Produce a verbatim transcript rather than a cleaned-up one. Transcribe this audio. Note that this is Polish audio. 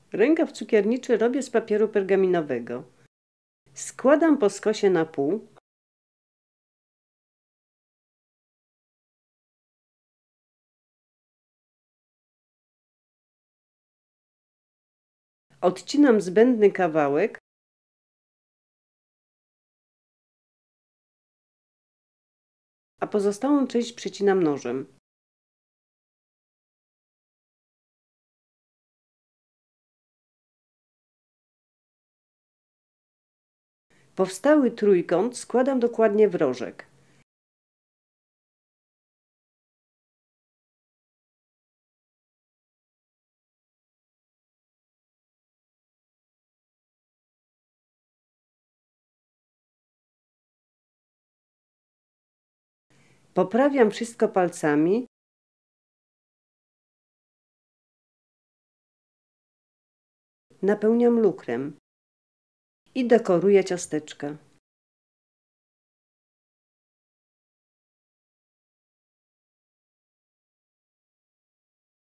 Rękaw cukierniczy robię z papieru pergaminowego. Składam po skosie na pół. Odcinam zbędny kawałek. A pozostałą część przecinam nożem. Powstały trójkąt składam dokładnie w rożek. Poprawiam wszystko palcami. Napełniam lukrem i dekoruję ciasteczka.